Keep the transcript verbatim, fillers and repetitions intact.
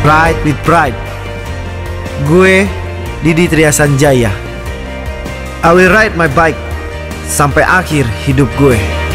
Ride with Pride. Gue Didi Triya Sanjaya. I will ride my bike sampai akhir hidup gue.